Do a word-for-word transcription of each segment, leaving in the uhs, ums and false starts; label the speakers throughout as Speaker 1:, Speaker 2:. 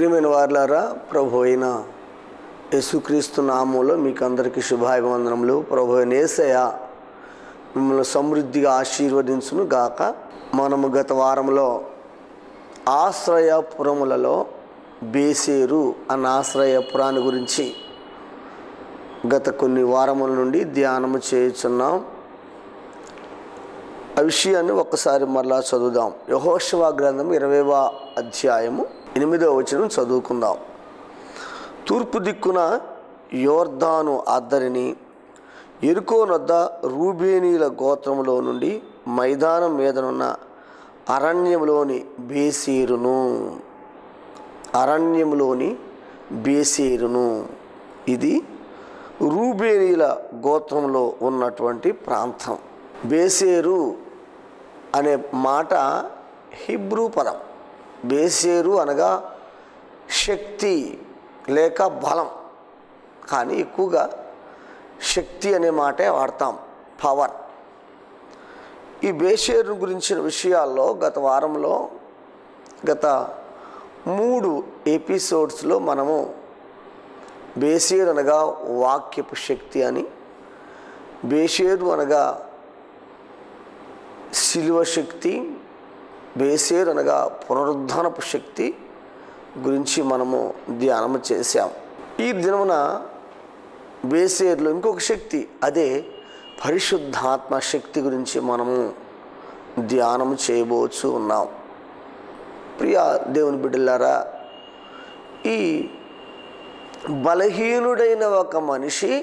Speaker 1: ప్రియమైన వారలారా, ప్రభు అయిన యేసుక్రీస్తు నామములో మీకు అందరికీ శుభాభివందనములు. ప్రభు అయిన యేసయ్య మిమ్మల్ని సమృద్ధిగా ఆశీర్వదించును గాక. మనము గత వారంలో ఆశ్రయపురములలో బేసేరు అన్న ఆశ్రయపురాన్ని గురించి గత కొన్ని వారముల నుండి ధ్యానము చేయుచున్నాం. ఆ విషయాన్ని ఒక్కసారి మరలా చదువుదాం. యెహోషువ గ్రంథం ఇరవైవ అధ్యాయము ఎనిమిదవ వచనం చదువుకుందాం. తూర్పు దిక్కున యోర్దాను అద్దరిని యెరికో నొద్ద రూబేనీల గోత్రములో నుండి మైదానం మీదనున్న అరణ్యములోని బేసేరును అరణ్యములోని బేసేరును ఇది రూబేనీల గోత్రంలో ఉన్నటువంటి ప్రాంతం. బేసేరు అనే మాట హిబ్రూ పదం. బేసేరు అనగా శక్తి లేక బలం, కానీ ఎక్కువగా శక్తి అనే మాటే వాడతాం, పవర్. ఈ బేసేరు గురించిన విషయాల్లో గత వారంలో గత మూడు ఎపిసోడ్స్లో మనము బేసేరు అనగా వాక్యపు శక్తి అని, బేసేరు అనగా శిలువ శక్తి, బేసేరు అనగా పునరుద్ధానపు శక్తి గురించి మనము ధ్యానము చేశాం. ఈ దినమున బేసేరులో ఇంకొక శక్తి, అదే పరిశుద్ధాత్మ శక్తి గురించి మనము ధ్యానము చేయబోచు ఉన్నాం. ప్రియ దేవుని బిడ్డలారా, ఈ బలహీనుడైన ఒక మనిషి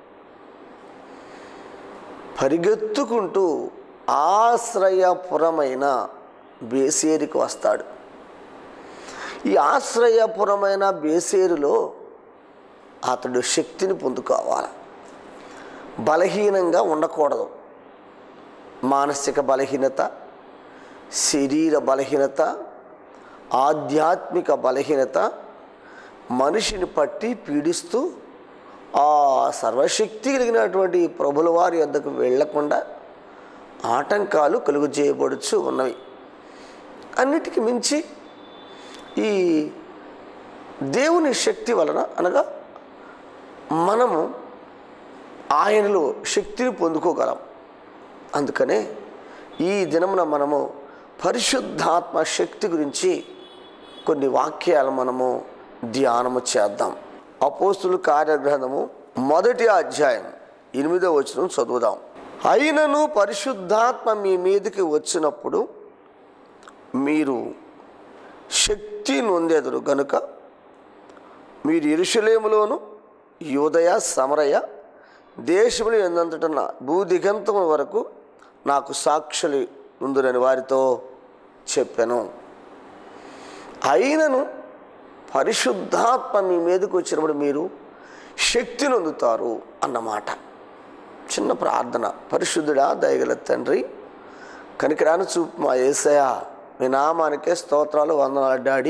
Speaker 1: పరిగెత్తుకుంటూ ఆశ్రయపురమైన బేసేరుకి వస్తాడు. ఈ ఆశ్రయపురమైన బేసేరులో అతడు శక్తిని పొందుకోవాలి. బలహీనంగా ఉండకూడదు. మానసిక బలహీనత, శరీర బలహీనత, ఆధ్యాత్మిక బలహీనత మనిషిని పట్టి పీడిస్తూ ఆ సర్వశక్తి కలిగినటువంటి ప్రభుల వారి వద్దకు వెళ్లకుండా ఆటంకాలు కలుగు చేయబడుచు ఉన్నవి. అన్నిటికీ మించి ఈ దేవుని శక్తి వలన అనగా మనము ఆయనలో శక్తిని పొందుకోగలం. అందుకనే ఈ దినమున మనము పరిశుద్ధాత్మ శక్తి గురించి కొన్ని వాక్యాలు మనము ధ్యానము చేద్దాం. అపోస్తుల కార్యగ్రంథము మొదటి అధ్యాయం ఎనిమిదవ వచనం చదువుదాం. అయినను పరిశుద్ధాత్మ మీ మీదకి వచ్చినప్పుడు మీరు శక్తి నొందెదరు గనుక మీరు యెరూషలేములోను యూదయ సమరయ దేశములు ఎందంతటన్న భూదిగంతముల వరకు నాకు సాక్షులు ఉందురని వారితో చెప్పాను. అయినను పరిశుద్ధాత్మ మీ మీదకి వచ్చినప్పుడు మీరు శక్తి నొందుతారు అన్నమాట. చిన్న ప్రార్థన. పరిశుద్ధుడా, దయగల తండ్రి, కనికరాను చూపు మా యేసయ్య, మీ నామానికే స్తోత్రాలు, వందనాలు డాడీ.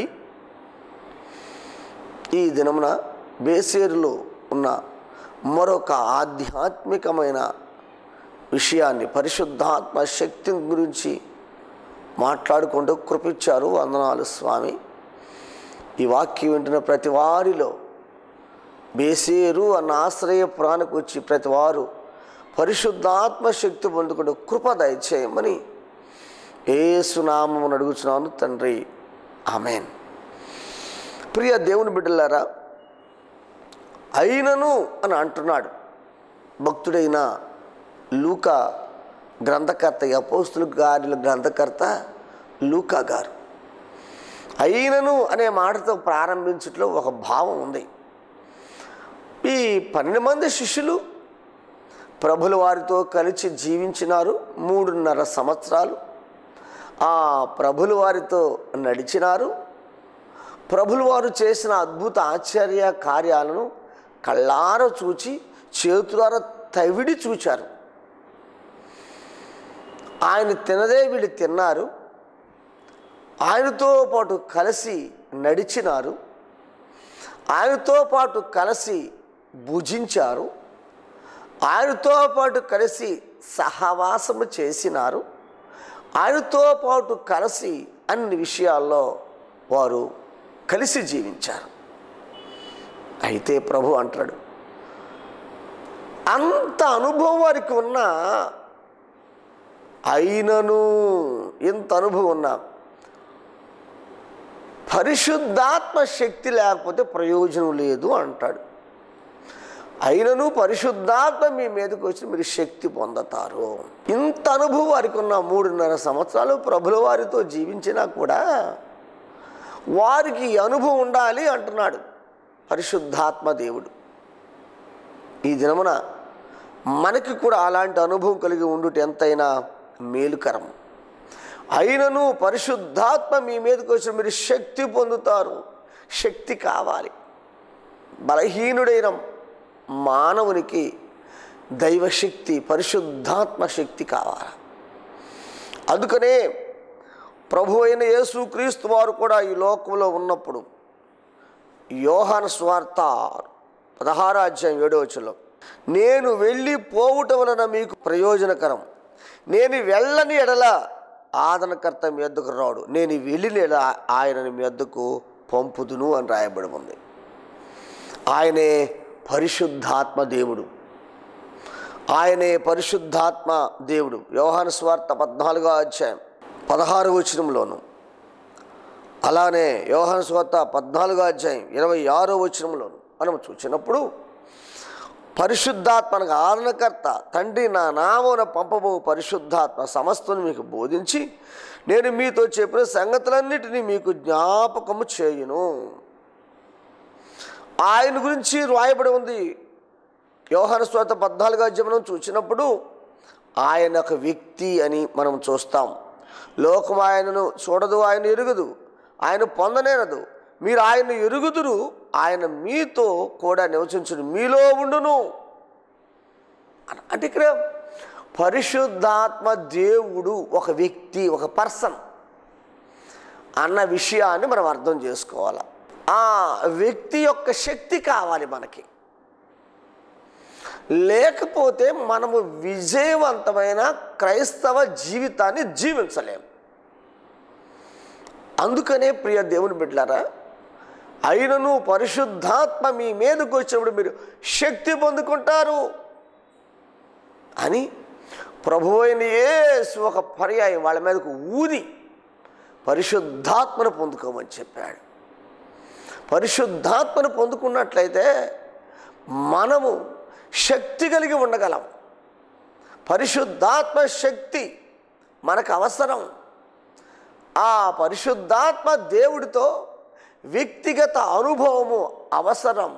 Speaker 1: ఈ దినమున బేసేరులో ఉన్న మరొక ఆధ్యాత్మికమైన విషయాన్ని, పరిశుద్ధాత్మ శక్తి గురించి మాట్లాడుకుంటూ కృపించారు. వందనాలు స్వామి. ఈ వాక్యం వింటున్న ప్రతి వారిలో బేసేరు అన్న ఆశ్రయపురానికి వచ్చి ప్రతి వారు పరిశుద్ధాత్మ శక్తి పొందుకుంటూ కృప దయచేయమని యేసు నామమున అడుగుచున్నాను తండ్రి, ఆమేన్. ప్రియ దేవుని బిడ్డలారా, అయినను అని అంటున్నాడు భక్తుడైన లూకా గ్రంథకర్త, అపోస్తుల కార్యాల గ్రంథకర్త లూకా గారు. అయినను అనే మాటతో ప్రారంభించట్లో ఒక భావం ఉంది. ఈ పన్నెండు మంది శిష్యులు ప్రభుల వారితో కలిసి జీవించినారు. మూడున్నర సంవత్సరాలు ఆ ప్రభుల వారితో నడిచినారు. ప్రభుల వారు చేసిన అద్భుత ఆశ్చర్య కార్యాలను కళ్ళారా చూచి చేతులారా తవిడి చూచారు. ఆయన తినదే వీళ్ళు తిన్నారు. ఆయనతో పాటు కలిసి నడిచినారు. ఆయనతో పాటు కలిసి భుజించారు. ఆయనతో పాటు కలిసి సహవాసము చేసినారు. ఆయనతో పాటు కలిసి అన్ని విషయాల్లో వారు కలిసి జీవించారు. అయితే ప్రభు అంటాడు, అంత అనుభవం వారికి ఉన్నా, అయినను ఇంత అనుభవం ఉన్నా పరిశుద్ధాత్మ శక్తి లేకపోతే ప్రయోజనం లేదు అంటాడు. అయినను పరిశుద్ధాత్మ మీ మీదకి వచ్చి మీరు శక్తి పొందుతారు. ఇంత అనుభవం వారికి ఉన్న మూడున్నర సంవత్సరాలు ప్రభుల వారితో జీవించినా కూడా వారికి అనుభవం ఉండాలి అంటున్నాడు పరిశుద్ధాత్మ దేవుడు. ఈ దినమున మనకి కూడా అలాంటి అనుభవం కలిగి ఉండుట ఎంతైనా మేలుకరం. అయినను పరిశుద్ధాత్మ మీ మీదకి వచ్చి మీరు శక్తి పొందుతారు. శక్తి కావాలి. బలహీనుడైన మానవునికి దైవశక్తి, పరిశుద్ధాత్మ శక్తి కావాలి. అందుకనే ప్రభు అయిన యేసుక్రీస్తు వారు కూడా ఈ లోకంలో ఉన్నప్పుడు యోహాను సువార్త పదహారో అధ్యాయం ఏడో వచనంలో, నేను వెళ్ళి పోవుట వలన మీకు ప్రయోజనకరం, నేను వెళ్ళని ఎడల ఆదరణకర్త మీ వద్దకు రాడు, నేను వెళ్ళిన ఎడల ఆయనని మీ వద్దకు పంపుదును అని రాయబడి ఉంది. ఆయనే పరిశుద్ధాత్మ దేవుడు. ఆయనే పరిశుద్ధాత్మ దేవుడు. యోహాను సువార్త పద్నాలుగో అధ్యాయం పదహారు వచనంలోను, అలానే యోహాను సువార్త పద్నాలుగో అధ్యాయం ఇరవై ఆరో వచనంలోను మనం చూసినప్పుడు పరిశుద్ధాత్మకు ఆదరణకర్త తండ్రి నా నామమున పంపబో పరిశుద్ధాత్మ సమస్తను మీకు బోధించి నేను మీతో చెప్పిన సంగతులన్నిటినీ మీకు జ్ఞాపకము చేయును. ఆయన గురించి రాయబడి ఉంది. యోహాను సువార్త పద్నాలుగో అధ్యాయం చూసినప్పుడు ఆయన ఒక వ్యక్తి అని మనం చూస్తాం. లోకం ఆయనను చూడదు, ఆయన ఎరుగదు, ఆయన పొందనేరదు. మీరు ఆయన ఎరుగుదురు, ఆయన మీతో కూడా నివసించును, మీలో ఉండును. అంటే ఇక్కడ పరిశుద్ధాత్మ దేవుడు ఒక వ్యక్తి, ఒక పర్సన్ అన్న విషయాన్ని మనం అర్థం చేసుకోవాలి. ఆ వ్యక్తి యొక్క శక్తి కావాలి మనకి. లేకపోతే మనము విజయవంతమైన క్రైస్తవ జీవితాన్ని జీవించలేము. అందుకనే ప్రియ దేవుని బిడ్డలారా, అయినను పరిశుద్ధాత్మ మీ మీదకు వచ్చినప్పుడు మీరు శక్తి పొందుకుంటారు అని ప్రభువైన యేసు ఒక పర్యాయం వాళ్ళ మీదకు ఊది పరిశుద్ధాత్మను పొందుకోమని చెప్పాడు. పరిశుద్ధాత్మను పొందుకున్నట్లయితే మనము శక్తి కలిగి ఉండగలం. పరిశుద్ధాత్మ శక్తి మనకు అవసరం. ఆ పరిశుద్ధాత్మ దేవుడితో వ్యక్తిగత అనుభవము అవసరం.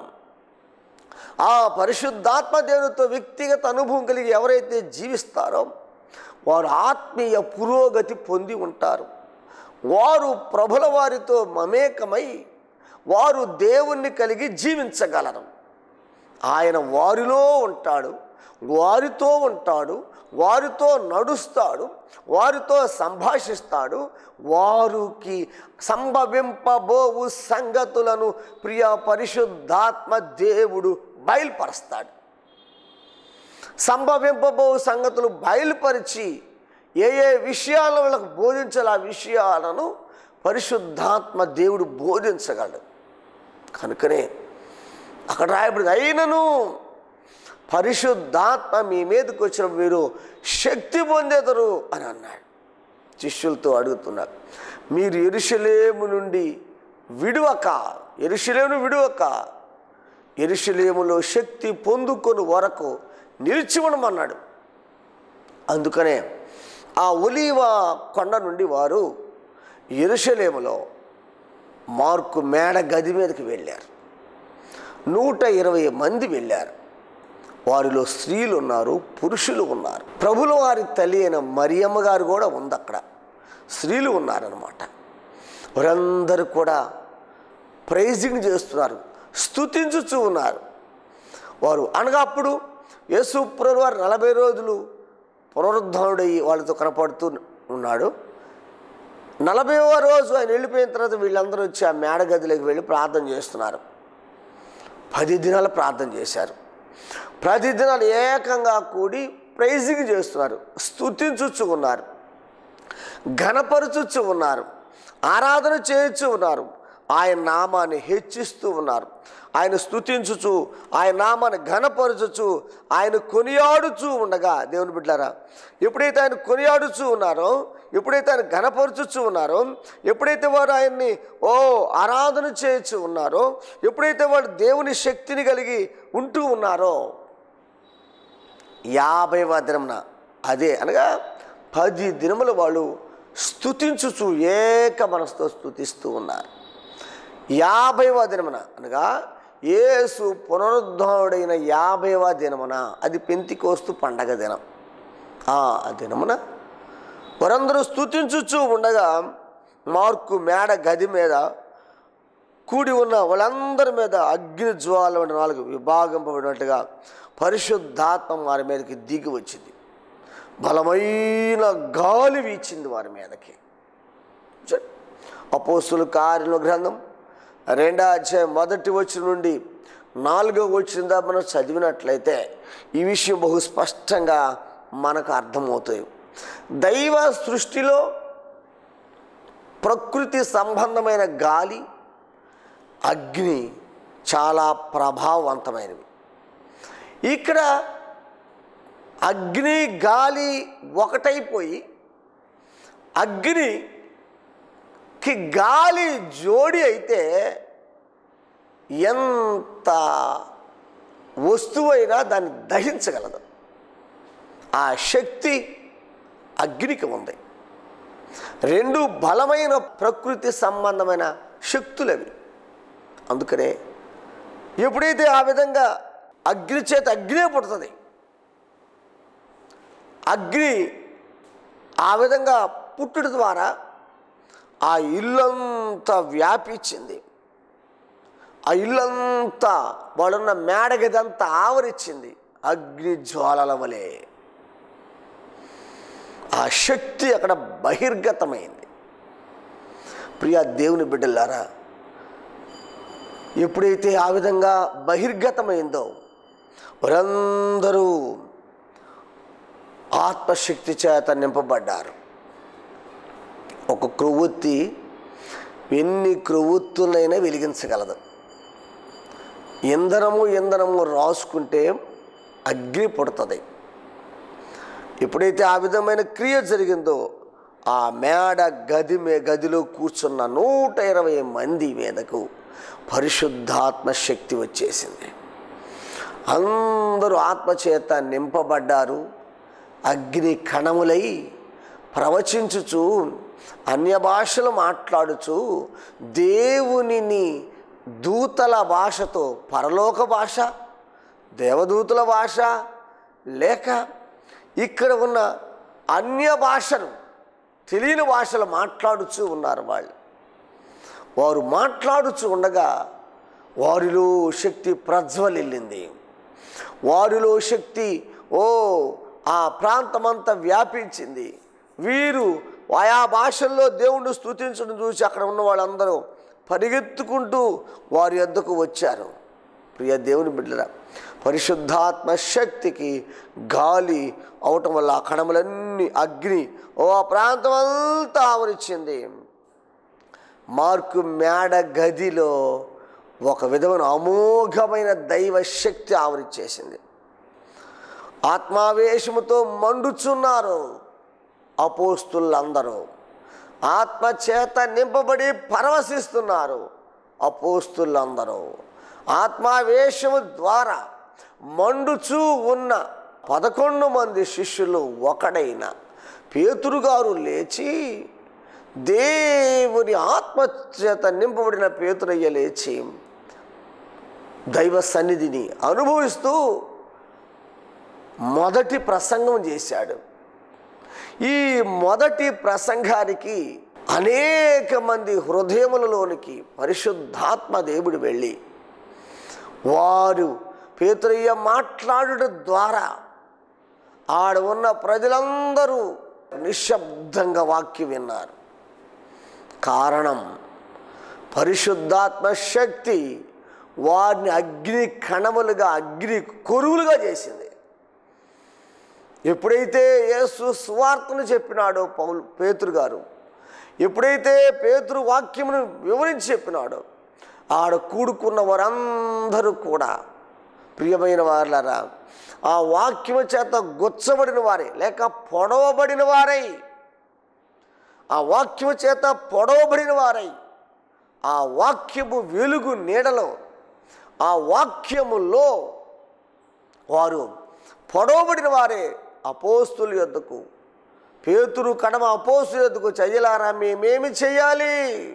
Speaker 1: ఆ పరిశుద్ధాత్మ దేవుడితో వ్యక్తిగత అనుభవం కలిగి ఎవరైతే జీవిస్తారో వారు ఆత్మీయ పురోగతి పొంది ఉంటారు. వారు ప్రభుల వారితో మమేకమై వారు దేవుణ్ణి కలిగి జీవించగలరు. ఆయన వారిలో ఉంటాడు, వారితో ఉంటాడు, వారితో నడుస్తాడు, వారితో సంభాషిస్తాడు, వారికి సంభవింపబోవు సంగతులను ప్రియ పరిశుద్ధాత్మ దేవుడు బయలుపరుస్తాడు. సంభవింపబోవు సంగతులు బయలుపరిచి ఏ ఏ విషయాలను వాళ్ళకు బోధించాలి ఆ విషయాలను పరిశుద్ధాత్మ దేవుడు బోధించగలడు. కనుకనే అక్కడ రాయబడింది, అయినను పరిశుద్ధాత్మ మీ మీదకి వచ్చిన మీరు శక్తి పొందేదరు అని అన్నాడు. శిష్యులతో అడుగుతున్నారు, మీరు యెరూషలేము నుండి విడువక యెరూషలేమును విడువక యెరూషలేములో శక్తి పొందుకొని వరకు నిలిచి ఉండమన్నాడు. అందుకనే ఆ ఒలీవ కొండ నుండి వారు యెరూషలేములో మార్కు మేడ గది మీదకి వెళ్ళారు. నూట ఇరవై మంది వెళ్ళారు. వారిలో స్త్రీలు ఉన్నారు, పురుషులు ఉన్నారు. ప్రభుల వారి తల్లి అయిన మరియమ్మ గారు కూడా ఉంది అక్కడ. స్త్రీలు ఉన్నారన్నమాట. వారందరూ కూడా ప్రైజింగ్ చేస్తున్నారు, స్తుతించుచూ ఉన్నారు. వారు అనగా అప్పుడు యేసు ప్రభువు వారు నలభై రోజులు పునరుద్ధానుడయ్యి వాళ్ళతో కనపడుతూ ఉన్నాడు. నలభైవ రోజు ఆయన వెళ్ళిపోయిన తర్వాత వీళ్ళందరూ వచ్చి ఆ మేడ గదిలోకి వెళ్ళి ప్రార్థన చేస్తున్నారు. పది దినాలు ప్రార్థన చేశారు. ప్రతి దినాలు ఏకంగా కూడి ప్రైజింగ్ చేస్తున్నారు, స్తుతించుచు ఉన్నారు, ఘనపరచుచు ఉన్నారు, ఆరాధన చేయొచ్చు ఉన్నారు. ఆయన నామాన్ని హెచ్చిస్తూ ఉన్నారు. ఆయన స్తుతించుచు, ఆయన నామాన్ని ఘనపరచుచు, ఆయన కొనియాడుచూ ఉండగా, దేవుని బిడ్డలారా, ఎప్పుడైతే ఆయన కొనియాడుచూ ఉన్నారో, ఎప్పుడైతే ఆయన ఘనపరచుచూ ఉన్నారో, ఎప్పుడైతే వారు ఆయన్ని ఓ ఆరాధన చేయొచ్చు ఉన్నారో, ఎప్పుడైతే వారు దేవుని శక్తిని కలిగి ఉంటూ ఉన్నారో, యాభైవ దినమున, అదే అనగా పది దినములు వాళ్ళు స్తుతించుచు ఏక మనసుతో స్తుతిస్తూ ఉన్నారు. యాభైవ దినమున అనగా యేసు పునరుద్ధానుడైన యాభైవ దినమున, అది పెంతెకోస్తు పండగ దినం. ఆ దినమున వారందరూ స్తుతించుచు ఉండగా మార్కు మేడ గది మీద కూడి ఉన్న వాళ్ళందరి మీద అగ్ని జ్వాల వంటి నాలుగు విభాగింపబడినట్టుగా పరిశుద్ధాత్మ వారి మీదకి దిగి వచ్చింది. బలమైన గాలి వీచింది వారి మీదకి. అపోస్తుల కార్యాల గ్రంథం రెండో అధ్యాయం మొదటి వచనం నుండి నాలుగో వచనం దాకా మనం చదివినట్లయితే ఈ విషయం బహు స్పష్టంగా మనకు అర్థమవుతాయి. దైవ సృష్టిలో ప్రకృతి సంబంధమైన గాలి, అగ్ని చాలా ప్రభావవంతమైనవి. ఇక్కడ అగ్ని గాలి ఒకటైపోయి అగ్నికి గాలి జోడి అయితే ఎంత వస్తువైనా దాన్ని దహించగలదు. ఆ శక్తి అగ్నికి ఉంది. రెండు బలమైన ప్రకృతి సంబంధమైన శక్తులవి. అందుకనే ఎప్పుడైతే ఆ విధంగా అగ్ని చేత అగ్నే పుడుతుంది, అగ్ని ఆ విధంగా పుట్టుట ద్వారా ఆ ఇల్లంతా వ్యాపించింది. ఆ ఇల్లంతా వాళ్ళున్న మేడగదంతా ఆవరించింది అగ్ని జ్వాలల వలె. ఆ శక్తి అక్కడ బహిర్గతమైంది. ప్రియ దేవుని బిడ్డలారా, ఎప్పుడైతే ఆ విధంగా బహిర్గతమైందో వారందరూ ఆత్మశక్తి చేత నింపబడ్డారు. ఒక క్రొవ్వొత్తి ఎన్ని క్రొవ్వొత్తులైనా వెలిగించగలదు. ఇంధనము ఇంధనము రాసుకుంటే అగ్ని పుడుతుంది. ఎప్పుడైతే ఆ విధమైన క్రియ జరిగిందో ఆ మేడ గది మే గదిలో కూర్చున్న నూట ఇరవై మంది మీదకు పరిశుద్ధాత్మ శక్తి వచ్చేసింది. అందరూ ఆత్మచేత నింపబడ్డారు. అగ్ని కణములై ప్రవచించుచు, అన్య భాషలు మాట్లాడుచు, దేవునిని దూతల భాషతో, పరలోక భాష, దేవదూతల భాష, లేక ఇక్కడ ఉన్న అన్య భాషలు, తెలియని భాషలు మాట్లాడుచూ ఉన్నారు. వాళ్ళు వారు మాట్లాడుచూ ఉండగా వారిలో శక్తి ప్రజ్వలిల్లింది. వారిలో శక్తి ఓ ఆ ప్రాంతమంతా వ్యాపించింది. వీరు ఆయా భాషల్లో దేవుణ్ణి స్తుతించడం చూసి అక్కడ ఉన్న వాళ్ళందరూ పరిగెత్తుకుంటూ వారి యొద్దకు వచ్చారు. ప్రియ దేవుని బిడ్డరా, పరిశుద్ధాత్మ శక్తికి గాలి అవటం వల్ల ఆ కణములన్నీ అగ్ని ఓ ఆ ప్రాంతం అంతా ఆవరించింది. మార్కు మేడ గదిలో ఒక విధమైన అమోఘమైన దైవ శక్తి ఆవరించేసింది. ఆత్మావేశముతో మండుచున్నారు అపోస్తులందరూ. ఆత్మచేత నింపబడి పరవశిస్తున్నారు అపోస్తులందరూ. ఆత్మావేశము ద్వారా మండుచూ ఉన్న పదకొండు మంది శిష్యులు ఒకడైన పేతురు గారు లేచి, దేవుని ఆత్మచేత నింపబడిన పేతురయ్య లేచి దైవ సన్నిధిని అనుభవిస్తూ మొదటి ప్రసంగం చేశాడు. ఈ మొదటి ప్రసంగానికి అనేక మంది హృదయములలోనికి పరిశుద్ధాత్మ దేవుడు వెళ్ళి వారు పేతురయ్య మాట్లాడడం ద్వారా ఆడ ఉన్న ప్రజలందరూ నిశ్శబ్దంగా వాక్యం విన్నారు. కారణం పరిశుద్ధాత్మ శక్తి వారిని అగ్ని కణములుగా, అగ్ని కొరువులుగా చేసింది. ఎప్పుడైతే యేసు సువార్తను చెప్పినాడో పౌలు పేతురు గారు, ఎప్పుడైతే పేతురు వాక్యమును వివరించి చెప్పినాడో ఆడ కూడుకున్న వారందరూ కూడా ప్రియమైన వారలారా ఆ వాక్యము చేత గుచ్చబడిన వారే లేక పొడవబడిన వారై ఆ వాక్యము చేత పొడవబడిన వారై ఆ వాక్యము వెలుగు నీడలో ఆ వాక్యములో వారు పొడవబడిన వారే అపోస్తుల యొద్దకు పేతురు కడమ అపోస్తుల యొద్దకు చెయ్యలారా మేమేమి చెయ్యాలి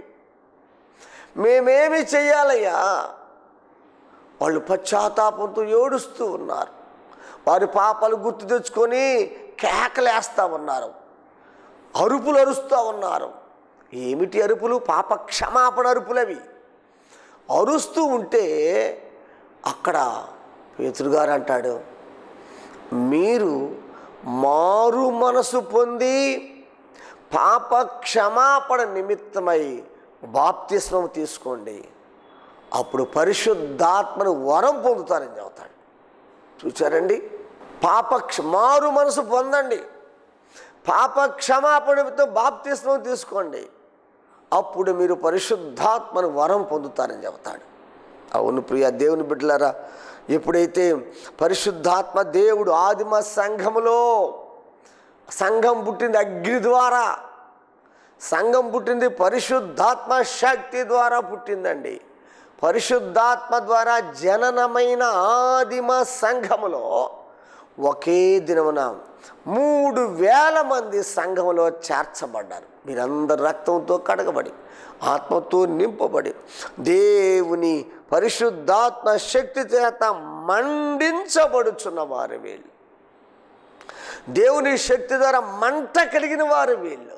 Speaker 1: మేమేమి చెయ్యాలయ్యా వాళ్ళు పశ్చాత్తాపంతో ఏడుస్తూ ఉన్నారు. వారి పాపాలు గుర్తు తెచ్చుకొని కేకలేస్తూ ఉన్నారు, అరుపులు అరుస్తూ ఉన్నారు. ఏమిటి అరుపులు? పాప క్షమాపణ అరుపులవి. అరుస్తూ ఉంటే అక్కడ పేతురు గారు అంటాడు, మీరు మారు మనసు పొంది పాప క్షమాపణ నిమిత్తమై బాప్తిస్మం తీసుకోండి, అప్పుడు పరిశుద్ధాత్మను వరం పొందుతారని చెబుతాడు. చూచారండి, పాప మారు మనసు పొందండి, పాప క్షమాపణ నిమిత్తం బాప్తిస్మం తీసుకోండి, అప్పుడు మీరు పరిశుద్ధాత్మను వరం పొందుతారని చెబుతాడు. అవును ప్రియ దేవుని బిడ్డలారా, ఎప్పుడైతే పరిశుద్ధాత్మ దేవుడు ఆదిమ సంఘములో సంఘం పుట్టింది అగ్ని ద్వారా, సంఘం పుట్టింది పరిశుద్ధాత్మ శక్తి ద్వారా పుట్టిందండి. పరిశుద్ధాత్మ ద్వారా జననమైన ఆదిమ సంఘములో ఒకే దినమున మూడు వేల మంది సంఘములో చేర్చబడ్డారు. మీరందరూ రక్తంతో కడగబడి ఆత్మతో నింపబడి దేవుని పరిశుద్ధాత్మ శక్తి చేత మండించబడుచున్న వారు వీళ్ళు. దేవుని శక్తి ద్వారా మంట కలిగిన వారు వీళ్ళు.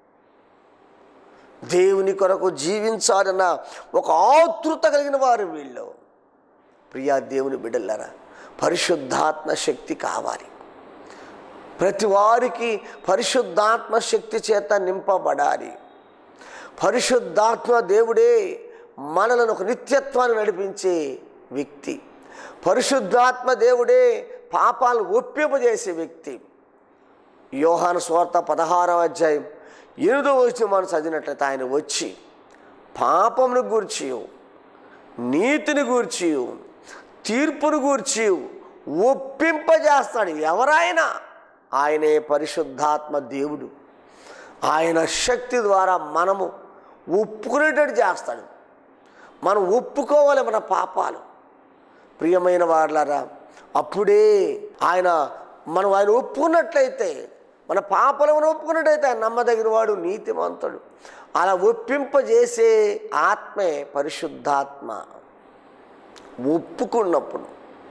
Speaker 1: దేవుని కొరకు జీవించాలన్న ఒక ఆతృత కలిగిన వారు వీళ్ళు. ప్రియా దేవుని బిడ్డలారా, పరిశుద్ధాత్మ శక్తి కావాలి. ప్రతి వారికి పరిశుద్ధాత్మ శక్తి చేత నింపబడాలి. పరిశుద్ధాత్మ దేవుడే మనలను ఒక నిత్యత్వాన్ని నడిపించే వ్యక్తి. పరిశుద్ధాత్మ దేవుడే పాపాలను ఒప్పింపజేసే వ్యక్తి. యోహాను సువార్త పదహారవ అధ్యాయం ఎనిమిదో వచనం మనం చదివినట్లయితే ఆయన వచ్చి పాపమును గూర్చి, నీతిని గూర్చి, తీర్పును గూర్చి ఒప్పింపజేస్తాడు. ఎవరైనా ఆయనే పరిశుద్ధాత్మ దేవుడు. ఆయన శక్తి ద్వారా మనము ఒప్పుకునేటట్టు చేస్తాడు. మనం ఒప్పుకోవాలి మన పాపాలు. ప్రియమైన వారలారా, అప్పుడే ఆయన మనం ఆయన ఒప్పుకున్నట్లయితే, మన పాపాలను ఒప్పుకున్నట్టయితే ఆయన నమ్మదగిన వాడు, నీతిమంతుడు. అలా ఒప్పింపజేసే ఆత్మే పరిశుద్ధాత్మ. ఒప్పుకున్నప్పుడు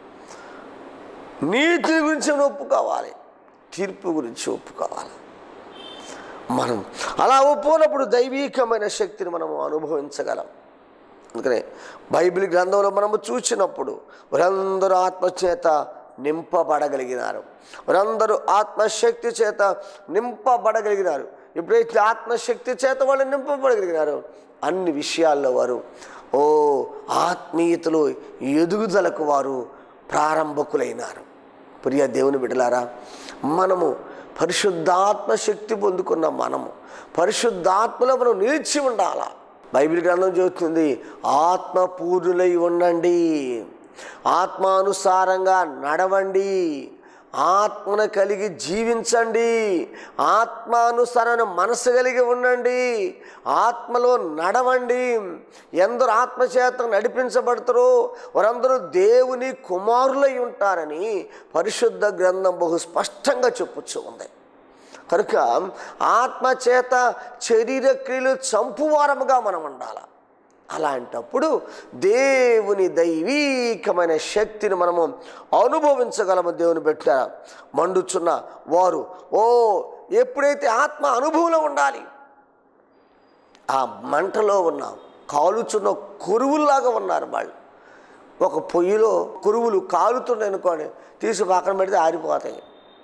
Speaker 1: నీతి గురించి ఒప్పుకోవాలి, తీర్పు గురించి ఒప్పుకోవాలి. మనం అలా ఒప్పుకున్నప్పుడు దైవీకమైన శక్తిని మనము అనుభవించగలం. అందుకనే బైబిల్ గ్రంథంలో మనము చూసినప్పుడు వారందరూ ఆత్మచేత నింపబడగలిగినారు. వారందరూ ఆత్మశక్తి చేత నింపబడగలిగినారు. ఎప్పుడైతే ఆత్మశక్తి చేత వాళ్ళు నింపబడగలిగినారో అన్ని విషయాల్లో వారు ఓ ఆత్మీయతలో ఎదుగుదలకు వారు ప్రారంభకులైనారు. ప్రియ దేవుని బిడ్డలారా, మనము పరిశుద్ధాత్మ శక్తి పొందుకున్న మనము పరిశుద్ధాత్మలో మనం నిలిచి ఉండాలా. బైబిల్ గ్రంథం చెబుతుంది, ఆత్మపూర్ణులై ఉండండి, ఆత్మానుసారంగా నడవండి, ఆత్మను కలిగి జీవించండి, ఆత్మానుసారమైన మనసు కలిగి ఉండండి, ఆత్మలో నడవండి. ఎందరూ ఆత్మచేత నడిపించబడతారో వారందరూ దేవుని కుమారులై ఉంటారని పరిశుద్ధ గ్రంథం బహు స్పష్టంగా చెప్పుచ్చు ఉంది. కనుక ఆత్మచేత శరీర క్రియలు చంపువారముగా మనం ఉండాలి. అలాంటప్పుడు దేవుని దైవీకమైన శక్తిని మనము అనుభవించగలము. దేవుని పెట్ట మండుచున్న వారు ఓ ఎప్పుడైతే ఆత్మ అనుభవంలో ఉండాలి, ఆ మంటలో ఉన్న కాలుచున్న కురువుల్లాగా ఉన్నారు వాళ్ళు. ఒక పొయ్యిలో కురువులు కాలుతున్నాయి అనుకోండి, తీసి పక్కన పెడితే ఆరిపోతాయి,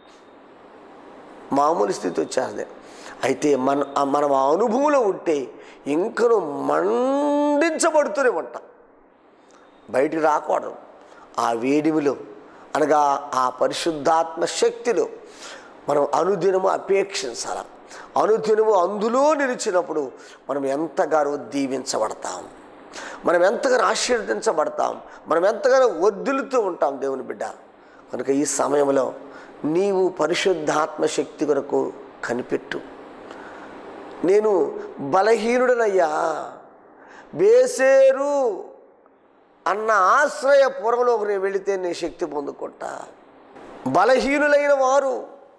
Speaker 1: మామూలు స్థితి వచ్చేస్తుంది. అయితే మన మనం ఆ అనుభవంలో ఉంటే ఇంకను మండించబడుతూనే ఉంటాం, బయటికి రాకూడదు. ఆ వేడిమిలో అనగా ఆ పరిశుద్ధాత్మ శక్తిలో మనం అనుదినము అపేక్షించాలి. అనుదినము అందులో నిలిచినప్పుడు మనం ఎంతగానో దీవించబడతాం, మనం ఎంతగానో ఆశీర్వదించబడతాం, మనం ఎంతగానో వర్ధిల్లుతూ ఉంటాం దేవుని బిడ్డ. కనుక ఈ సమయంలో నీవు పరిశుద్ధాత్మ శక్తి కొరకు కనిపెట్టు. నేను బలహీనుడనయ్యా, బేసేరు అన్న ఆశ్రయపురంలోకి నేను వెళితే నీ శక్తి పొందుకుంటా. బలహీనులైన వారు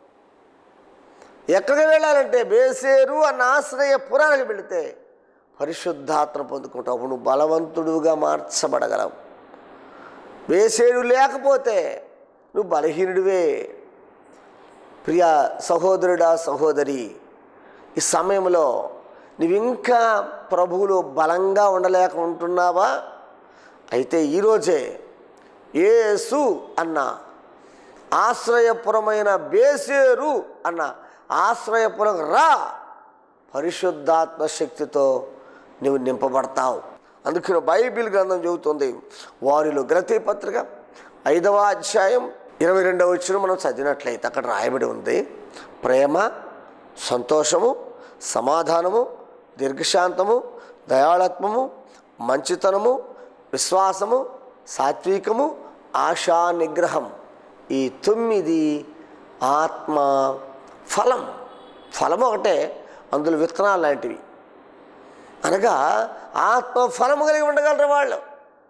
Speaker 1: ఎక్కడికి వెళ్ళాలంటే బేసేరు అన్న ఆశ్రయపురానికి వెళితే పరిశుద్ధాత్మ పొందుకుంటావు. అప్పుడు నువ్వు బలవంతుడుగా మార్చబడగలవు. బేసేరు లేకపోతే నువ్వు బలహీనుడివే. ప్రియ సహోదరుడా, సహోదరి, ఈ సమయంలో నువ్వు ఇంకా ప్రభువులో బలంగా ఉండలేక ఉంటున్నావా? అయితే ఈరోజే యేసు అన్న ఆశ్రయపురమైన బేసేరు అన్న ఆశ్రయపురం రా. పరిశుద్ధాత్మ శక్తితో నువ్వు నింపబడతావు. అందుకని బైబిల్ గ్రంథం చెబుతుంది, వారిలో గలతీ పత్రిక ఐదవ అధ్యాయం ఇరవై రెండవ వచనం మనం చదివినట్లయితే అక్కడ రాయబడి ఉంది, ప్రేమ, సంతోషము, సమాధానము, దీర్ఘశాంతము, దయాళత్వము, మంచితనము, విశ్వాసము, సాత్వికము, ఆశా నిగ్రహం, ఈ తొమ్మిది ఆత్మ ఫలం. ఫలం ఒకటే, అందులో విత్తనాలు లాంటివి. అనగా ఆత్మ ఫలము కలిగి ఉండగలరు వాళ్ళు.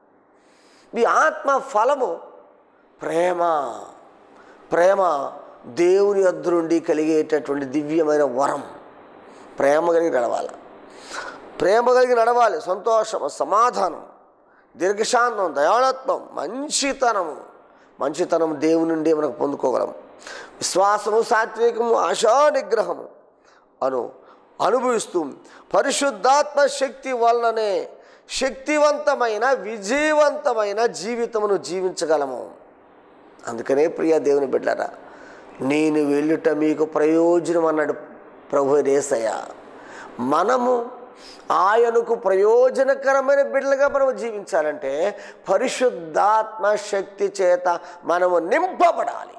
Speaker 1: ఈ ఆత్మ ఫలము ప్రేమ. ప్రేమ దేవుని యొద్ద నుండి కలిగేటటువంటి దివ్యమైన వరం. ప్రేమ కలిగి నడవాలి, ప్రేమ కలిగి నడవాలి. సంతోషము, సమాధానం, దీర్ఘశాంతం, దయాళత్వం, మంచితనము. మంచితనం దేవుని నుండి మనకు పొందుకోగలం. విశ్వాసము, సాత్వికము, ఆశా నిగ్రహము అను అనుభవిస్తూ పరిశుద్ధాత్మ శక్తి వలననే శక్తివంతమైన విజయవంతమైన జీవితమును జీవించగలము. అందుకనే ప్రియ దేవుని బిడ్డలారా, నేను వెళ్ళుట మీకు ప్రయోజనం అన్నాడు ప్రభు యేసయ్య. మనము ఆయనకు ప్రయోజనకరమైన బిడ్డలుగా మనము జీవించాలంటే పరిశుద్ధాత్మ శక్తి చేత మనము నింపబడాలి.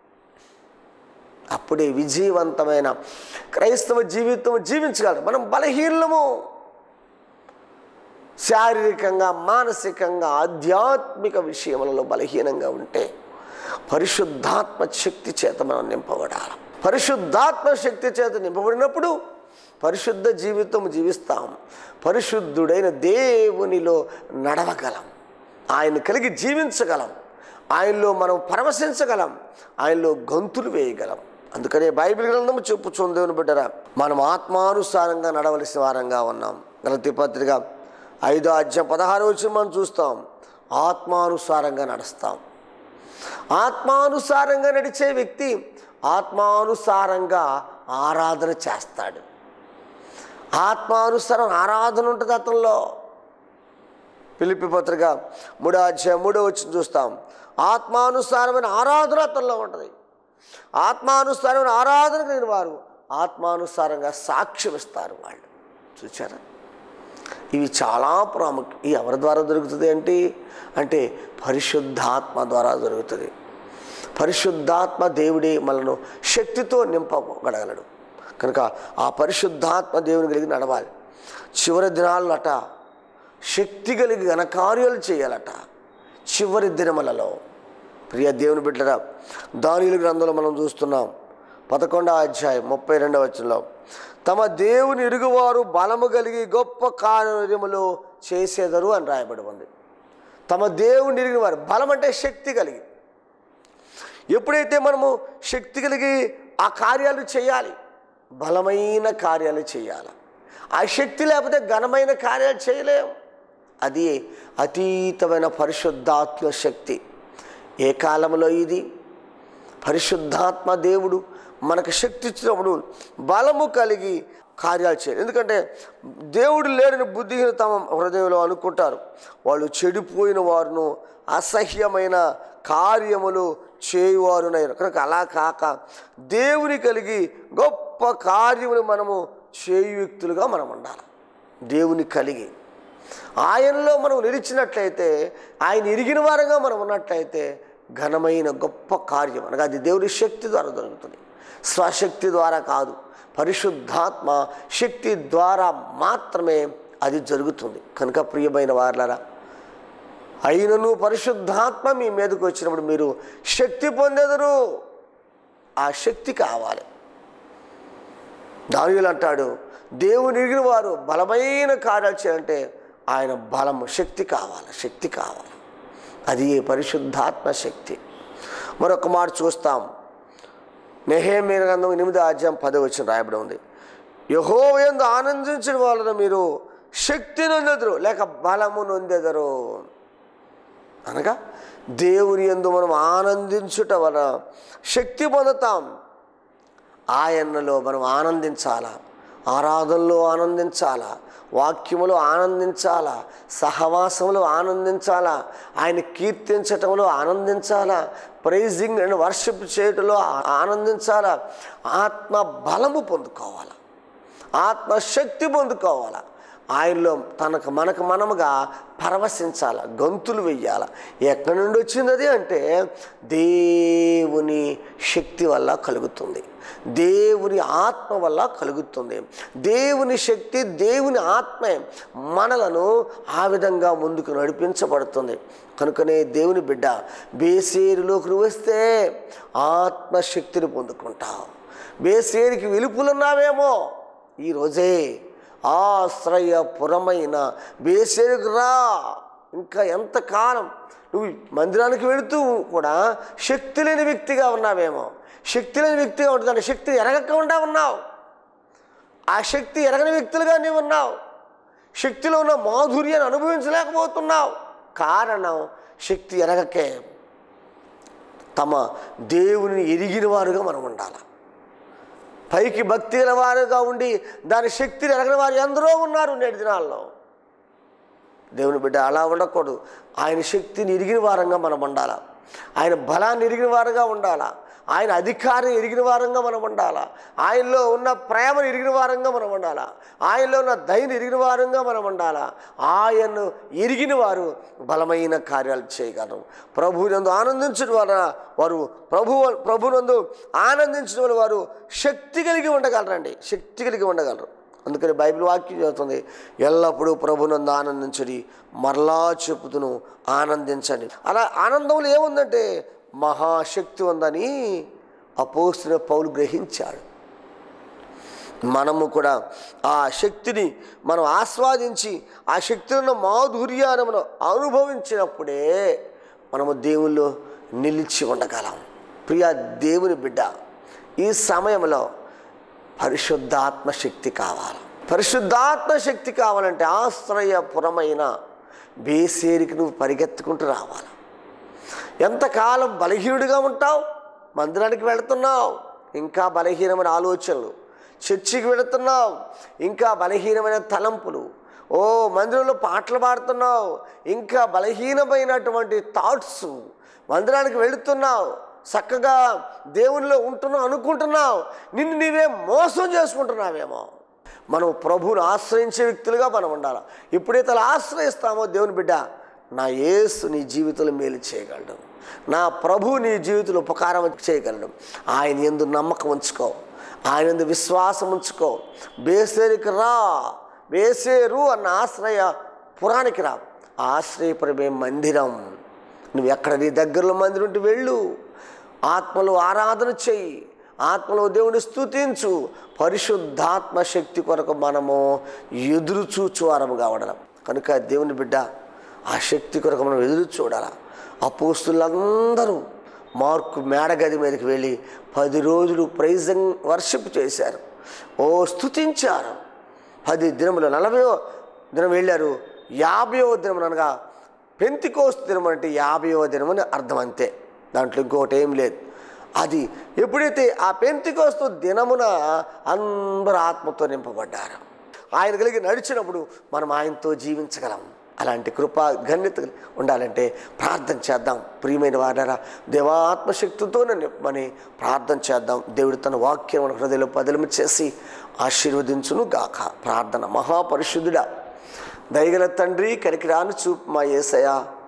Speaker 1: అప్పుడే విజయవంతమైన క్రైస్తవ జీవితం జీవించగలరు. మనం బలహీనము, శారీరకంగా, మానసికంగా, ఆధ్యాత్మిక విషయములలో బలహీనంగా ఉంటే పరిశుద్ధాత్మ శక్తి చేత మనం నింపబడాలి. పరిశుద్ధాత్మ శక్తి చేత నింపబడినప్పుడు పరిశుద్ధ జీవితం జీవిస్తాం. పరిశుద్ధుడైన దేవునిలో నడవగలం, ఆయన కలిగి జీవించగలం, ఆయనలో మనం పరవశించగలం, ఆయనలో గంతులు వేయగలం. అందుకనే బైబిల్ గ్రంథము చెప్పుచుంది దేవుని బిడ్డరా, మనం ఆత్మానుసారంగా నడవలసిన వారంగా ఉన్నాం. గలతీ పత్రిక ఐదో అధ్యాయం పదహారు వచ్చి మనం చూస్తాం, ఆత్మానుసారంగా నడుస్తాం. ఆత్మానుసారంగా నడిచే వ్యక్తి ఆత్మానుసారంగా ఆరాధన చేస్తాడు. ఆత్మానుసారం ఆరాధన ఉంటుంది అతనిలో. ఫిలిప్పీ పత్రిక మూడో అధ్యాయం మూడో వచ్చి చూస్తాం, ఆత్మానుసారమైన ఆరాధన అతనిలో ఉంటుంది. ఆత్మానుసారమైన ఆరాధన కలిగిన వారు ఆత్మానుసారంగా సాక్ష్యం ఇస్తారు. వాళ్ళు చూచారా, ఇవి చాలా ప్రాముఖ్యం. ఈ ఎవరి ద్వారా దొరుకుతుంది అంటే అంటే పరిశుద్ధాత్మ ద్వారా దొరుకుతుంది. పరిశుద్ధాత్మ దేవుడే మనను శక్తితో నింపగలగలడు. కనుక ఆ పరిశుద్ధాత్మ దేవుని కలిగి నడవాలి. చివరి దినాలట శక్తి కలిగి ఘనకార్యాలు చేయాలట. చివరి దినములలో ప్రియ దేవుని బిడ్డరా, దానియేలు గ్రంథంలో మనం చూస్తున్నాం పదకొండవ అధ్యాయం ముప్పై రెండవ వచనంలో, తమ దేవుని ఎరుగువారు బలము కలిగి గొప్ప కార్యములు చేసేదరు అని రాయబడి ఉంది. తమ దేవుని ఎరిగిన వారు, బలం అంటే శక్తి కలిగి. ఎప్పుడైతే మనము శక్తి కలిగి ఆ కార్యాలు చేయాలి, బలమైన కార్యాలు చేయాలి. ఆ శక్తి లేకపోతే ఘనమైన కార్యాలు చేయలేము. అది అతీతమైన పరిశుద్ధాత్మ శక్తి. ఏ కాలంలో ఇది? పరిశుద్ధాత్మ దేవుడు మనకు శక్తి ఇచ్చినప్పుడు బలము కలిగి కార్యాలు చేయాలి. ఎందుకంటే దేవుడు లేడని బుద్ధిహీన తమ హృదయంలో అనుకుంటారు. వాళ్ళు చెడిపోయిన వారును, అసహ్యమైన కార్యములు చేయువారునైనా. కనుక అలా కాక దేవుని కలిగి గొప్ప కార్యములు మనము చేయు వ్యక్తులుగా మనం ఉండాలి. దేవుని కలిగి ఆయనలో మనం నిలిచినట్లయితే, ఆయన ఎరిగిన వారుగా మనం ఉన్నట్లయితే ఘనమైన గొప్ప కార్యం అనగా అది దేవుని శక్తి ద్వారా జరుగుతుంది. స్వశక్తి ద్వారా కాదు, పరిశుద్ధాత్మ శక్తి ద్వారా మాత్రమే అది జరుగుతుంది. కనుక ప్రియమైన వారలారా, అయినను పరిశుద్ధాత్మ మీ మీదకు వచ్చినప్పుడు మీరు శక్తి పొందెదరు. ఆ శక్తి కావాలి. దానియేలు అంటాడు, దేవుని ఎరిగిన వారు బలమైన కార్యాలు చేయాలంటే ఆయన బలము శక్తి కావాలి, శక్తి కావాలి. అది పరిశుద్ధాత్మ శక్తి. మరొక మాట చూస్తాం, నెహెమీయా గ్రంథం ఎనిమిదో అధ్యాయం పదో వచనం రాయబడి ఉంది, యెహోవా యందు ఆనందించడం వలన మీరు శక్తి నొందెదరు లేక బలము నొందెదరు. అనగా దేవుని యందు మనం ఆనందించుట వలన శక్తి పొందుతాం. ఆయనలో మనం ఆనందించాలా, ఆరాధనలో ఆనందించాలా, వాక్యములో ఆనందించాలా, సహవాసంలో ఆనందించాలా, ఆయన కీర్తించటంలో ఆనందించాలా, ప్రైజింగ్ అండ్ వర్షిప్ చేయటంలో ఆనందించాలా, ఆత్మ బలము పొందుకోవాలా, ఆత్మశక్తి పొందుకోవాలా, ఆయనలో తనకు మనకు మనముగా పరవశించాల, గంతులు వెయ్యాల. ఎక్కడి నుండి వచ్చింది అది అంటే దేవుని శక్తి వల్ల కలుగుతుంది, దేవుని ఆత్మ వల్ల కలుగుతుంది. దేవుని శక్తి, దేవుని ఆత్మే మనలను ఆ విధంగా ముందుకు నడిపించబడుతుంది. కనుకనే దేవుని బిడ్డ బేసేరులోకి వస్తే ఆత్మశక్తిని పొందుకుంటావు. బేసేరికి వెలుపులున్నావేమో, ఈరోజే ఆశ్రయపురమైన బేసేరుకు రా. ఇంకా ఎంతకాలం నువ్వు మందిరానికి వెళుతూ కూడా శక్తి లేని వ్యక్తిగా ఉన్నావేమో, శక్తి లేని వ్యక్తిగా ఉంటుంది, శక్తిని ఎరగకుండా ఉన్నావు. ఆ శక్తి ఎరగని వ్యక్తులుగా నీవు ఉన్నావు. శక్తిలో ఉన్న మాధుర్యాన్ని అనుభవించలేకపోతున్నావు. కారణం శక్తి ఎరగకే. తమ దేవుని ఎరిగిన వారుగా మనం ఉండాలి. పైకి భక్తి గల వారుగా ఉండి దాని శక్తిని ఎరగని వారు ఎందరో ఉన్నారు నేటి దినాల్లో. దేవుని బిడ్డ అలా ఉండకూడదు. ఆయన శక్తిని ఎరిగిన వారంగా మనం ఉండాలా, ఆయన బలాన్ని ఎరిగిన వారుగా ఉండాలా, ఆయన అధికారం ఎరిగిన వారంగా మనం ఉండాలా, ఆయనలో ఉన్న ప్రేమను ఎరిగిన వారంగా మనం ఉండాలా, ఆయనలో ఉన్న దయను ఎరిగిన వారంగా మనం ఉండాలా. ఆయన్ను ఎరిగిన వారు బలమైన కార్యాలు చేయగలరు. ప్రభువునందు ఆనందించడం వలన వారు ప్రభు ప్రభునందు ఆనందించడం వల్ల వారు శక్తి కలిగి ఉండగలరండి, శక్తి కలిగి ఉండగలరు. అందుకని బైబిల్ వాక్యం చెబుతుంది, ఎల్లప్పుడూ ప్రభునందు ఆనందించడి, మరలా చెప్పుతును ఆనందించండి. అలా ఆనందంలో ఏముందంటే మహాశక్తి ఉందని అపోస్తలుడైన పౌలు గ్రహించాడు. మనము కూడా ఆ శక్తిని మనం ఆస్వాదించి ఆ శక్తిలో మాధుర్యాన్ని మనం అనుభవించినప్పుడే మనము దేవుల్లో నిలిచి ఉండగలం. ప్రియ దేవుని బిడ్డ, ఈ సమయంలో పరిశుద్ధాత్మ శక్తి కావాలి. పరిశుద్ధాత్మ శక్తి కావాలంటే ఆశ్రయపురమైన బేసేరికి నువ్వు పరిగెత్తుకుంటూ రావాలి. ఎంతకాలం బలహీనుడిగా ఉంటావు? మందిరానికి వెళుతున్నావు, ఇంకా బలహీనమైన ఆలోచనలు. చర్చికి వెళుతున్నావు, ఇంకా బలహీనమైన తలంపులు. ఓ మందిరంలో పాటలు పాడుతున్నావు, ఇంకా బలహీనమైనటువంటి థాట్స్. మందిరానికి వెళుతున్నావు, చక్కగా దేవునిలో ఉంటున్నావు అనుకుంటున్నావు, నిన్ను నీవే మోసం చేసుకుంటున్నావేమో. మనం ప్రభువుని ఆశ్రయించే వ్యక్తులుగా మనం ఉండాలి. ఎప్పుడైతే అలా ఆశ్రయిస్తామో దేవుని బిడ్డ, నా యేసు నీ జీవితంలో మేలు చేయగలడు, నా ప్రభు నీ జీవితంలో ఉపకారం చేయగలడు. ఆయన యందు నమ్మకం ఉంచుకో, ఆయన యందు విశ్వాసం ఉంచుకో. బేసేరుకి రా, బేసేరు అన్న ఆశ్రయ పురానికి రా. ఆశ్రయపురమే మందిరం. నువ్వు ఎక్కడ నీ దగ్గరలో మందిరం ఉంటే వెళ్ళు, ఆత్మలో ఆరాధన చెయ్యి, ఆత్మలో దేవుని స్తుతించు. పరిశుద్ధాత్మ శక్తి కొరకు మనము ఎదురు చూచువారము కావడం. కనుక దేవుని బిడ్డ, ఆ శక్తి కొరకు మనం ఎదురు చూడాలి. అపోస్తులందరూ మార్కు మేడగది మీదకి వెళ్ళి పది రోజులు ప్రైజ్ అండ్ వర్షిప్ చేశారు, ఓ స్తుతించారు. పది దినములు నలభైవ దినం వెళ్ళారు. యాభైవ దినం అనగా పెంతికోస్తు దినం అంటే యాభైవ దినం అని అర్థం, అంతే, దాంట్లో ఇంకొకటి ఏం లేదు. అది ఎప్పుడైతే ఆ పెంతికోస్తు దినమున అందరూ ఆత్మతో నింపబడ్డారు. ఆయన కలిగి నడిచినప్పుడు మనం ఆయనతో జీవించగలం. అలాంటి కృపా ఘన్యత ఉండాలంటే ప్రార్థన చేద్దాం. ప్రియమైన వారారా, దేవాత్మశక్తితోనే నింపమని ప్రార్థన చేద్దాం. దేవుడు తన వాక్యం మన హృదయంలో పదిలము చేసి ఆశీర్వదించును గాక. ప్రార్థన. మహాపరిశుద్ధుడా, దయగల తండ్రి, కనికరాను చూపు మా యేసయ్య,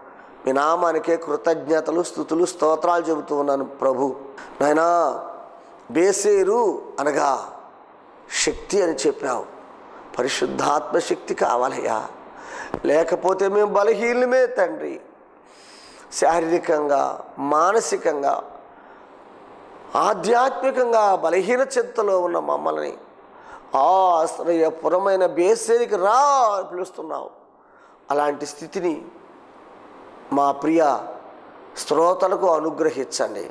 Speaker 1: మీ నామానికే కృతజ్ఞతలు, స్తుతులు, స్తోత్రాలు చెబుతూ ఉన్నాను ప్రభు. నాయనా, బేసేరు అనగా శక్తి అని చెప్పావు. పరిశుద్ధాత్మ శక్తి కావాలయ్యా, లేకపోతే మేము బలహీనమే తండ్రి. శారీరకంగా, మానసికంగా, ఆధ్యాత్మికంగా బలహీన చింతలో ఉన్న మమ్మల్ని ఆశ్రయపురమైన బేసేరికి రా అని పిలుస్తున్నావు. అలాంటి స్థితిని మా ప్రియ శ్రోతలకు అనుగ్రహించండి.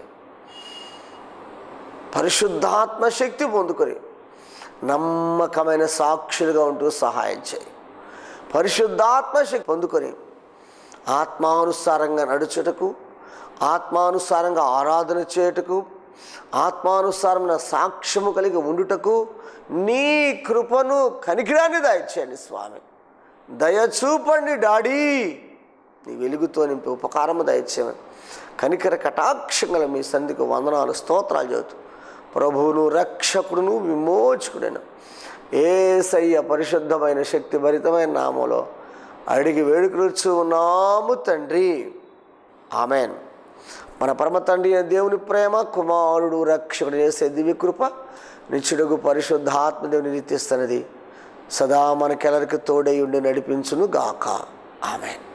Speaker 1: పరిశుద్ధాత్మ శక్తి పొందుకొని నమ్మకమైన సాక్షులుగా ఉంటూ సహాయం చేయి. పరిశుద్ధాత్మ శక్తి పొందుకొని ఆత్మానుసారంగా నడుచుటకు, ఆత్మానుసారంగా ఆరాధన చేయుటకు, ఆత్మానుసారమైన సాక్ష్యము కలిగి ఉండుటకు నీ కృపను, కనికరాన్ని దయచేయండి స్వామి. దయచూపండి డాడీ. నీ వెలుగుతో నింపి ఉపకారము దయచేయమని కనికర కటాక్షంగా మీ సంధికి వందనాలు, స్తోత్రాలు చెబుతూ ప్రభువును, రక్షకుడును, విమోచకుడైన యేసయ్య పరిశుద్ధమైన శక్తి భరితమైన నామములో అడిగి వేడుకలుచు ఉన్నాము తండ్రి. ఆమెన్. మన పరమ తండ్రి దేవుని ప్రేమ, కుమారుడు రక్షకుడు యేసే దివ్య కృప, నిత్యుడగు పరిశుద్ధాత్మదేవుని నిత్యస్తున్నది సదా మనకెల్లరికి తోడై ఉండి నడిపించును గాక. ఆమెన్.